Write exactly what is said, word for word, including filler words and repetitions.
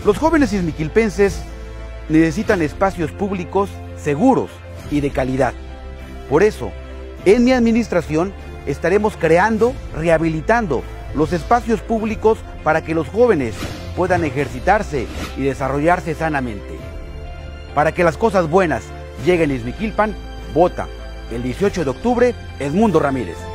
Los jóvenes izmiquilpenses necesitan espacios públicos seguros y de calidad. Por eso, en mi administración estaremos creando, rehabilitando los espacios públicos para que los jóvenes puedan ejercitarse y desarrollarse sanamente. Para que las cosas buenas lleguen a Izmiquilpan, vota el dieciocho de octubre Edmundo Ramírez.